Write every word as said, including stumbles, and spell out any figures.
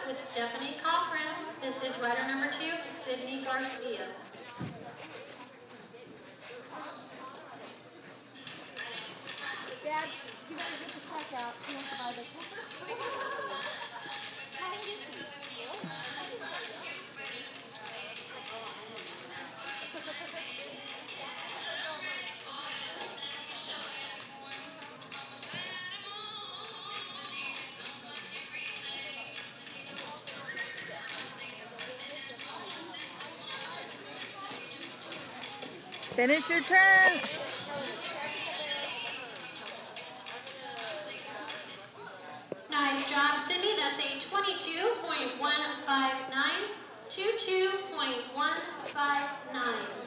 with Stephanie Cochran. This is rider number two, Sydney Garcia. Dad, you gotta get the check out. You want to buy the check? How old is he? Finish your turn. Nice job, Sydney. That's a twenty-two point one five nine, twenty-two point one five nine.